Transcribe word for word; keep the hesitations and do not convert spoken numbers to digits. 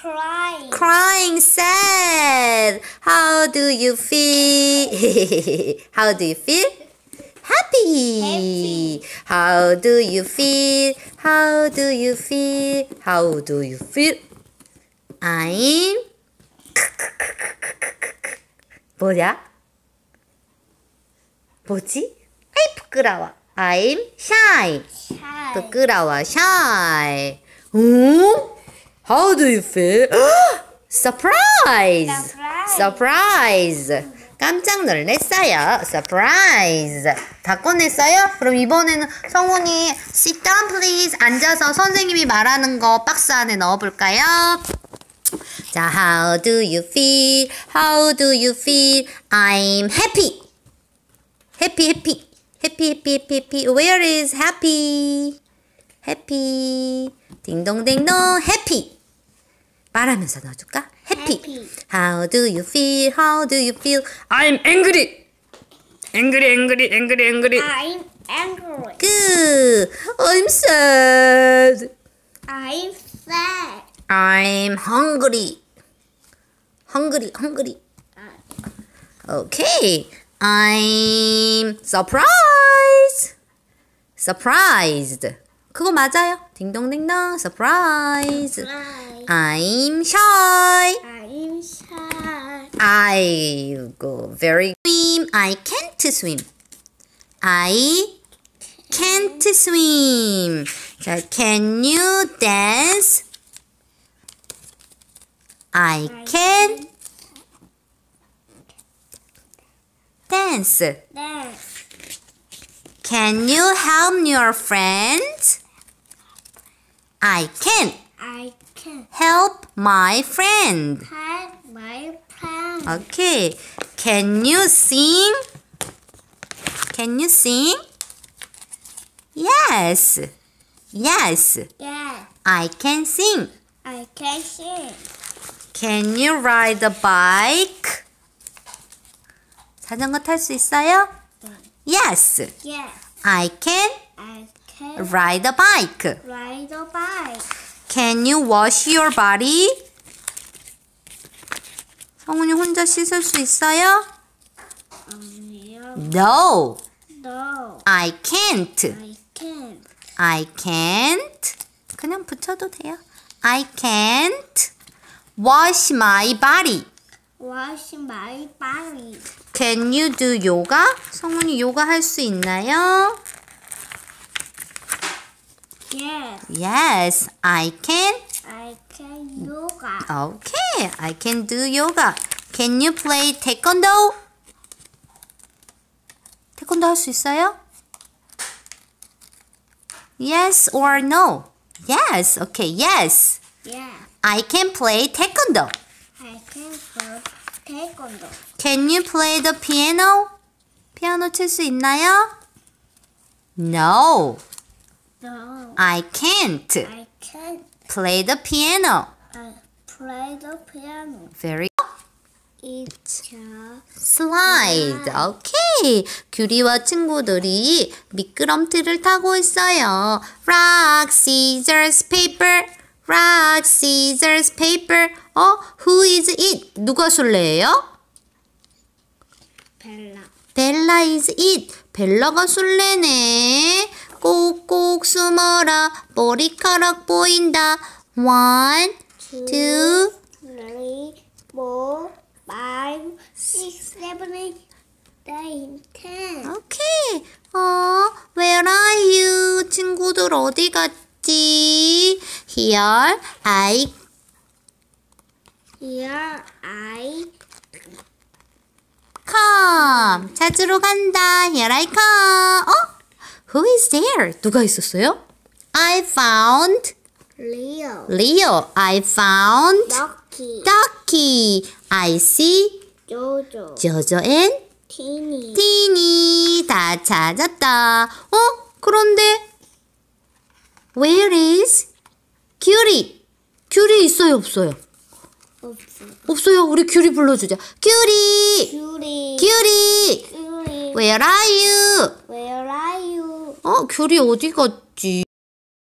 crying. Crying sad. How do you feel? How do you feel? Happy. Happy. How do you feel? How do you feel? How do you feel? I'm 뭐냐? 뭐지? 아이 부끄러워. I'm shy. Shy. 부끄러워. Shy. 오? How do you feel? Surprise. Surprise. Surprise. 깜짝 놀랐어요. Surprise. 다 꺼냈어요? 그럼 이번에는 성훈이 sit down please. 앉아서 선생님이 말하는 거 박스 안에 넣어볼까요? 자, how do you feel? How do you feel? I'm happy. Happy, happy. Happy, happy, happy, happy. Where is happy? Happy. 딩동댕동. Happy. 말하면서 넣어줄까? Happy. Happy. How do you feel? How do you feel? I'm angry. Angry, angry, angry, angry. I'm angry. Good. I'm sad. I'm sad. I'm hungry. Hungry, hungry. Okay. I'm surprised. Surprised. 그거 맞아요. 딩동댕동. Surprise. Right. I'm shy. I'm shy. I go very swim. I can't swim. I can't swim. 자, can you dance? I can dance. Dance. Can you help your friend? I can I can help my friend. help my friend. Okay. Can you sing? Can you sing? Yes. Yes. Yeah, I can sing. I can sing. Can you ride a bike? 자전거 탈 수 있어요? Yes. Yeah, I can I can ride a bike. ride a bike. Can you wash your body? 성훈이 혼자 씻을 수 있어요? Um, No. no, I can't. I can't. I can't. 그냥 붙여도 돼요. I can't wash my body. Wash my body. Can you do yoga? 성훈이 요가 할 수 있나요? Yes, Yes, I can. I can yoga. Okay, I can do yoga. Can you play taekwondo? 태권도 할 수 있어요? Yes or no? Yes. Okay, yes. Yeah, I can play taekwondo. I can play taekwondo. Can you play the piano? 피아노 칠 수 있나요? No, No, I can't I can't play the piano. uh, play the piano. Very It's a slide. 오케이. 규리와 친구들이 미끄럼틀을 타고 있어요. Rock, scissors, paper. Rock, scissors, paper. 어? Who is it? 누가 술래예요? Bella. 벨라 is it. 벨라가 술래네. 꼭꼭 숨어라. 머리카락 보인다. One, two, three, four, five, six, seven, eight, nine, ten. 오케이. 어, where are you? 친구들 어디 갔지? Here I Here I come. 찾으러 간다. Here I come. 어? Who is there? 누가 있었어요? I found Leo. Leo. I found Ducky. Ducky. I see Jojo. Jojo and Teeny. Teeny. 다 찾았다. 어? 그런데 Where is 큐리? 큐리 있어요, 없어요? 없어. 없어요. 우리 큐리 불러주자. 큐리! Curie. 큐리! Curie. Where are you? Where are you? 어, 큐리 어디 갔지?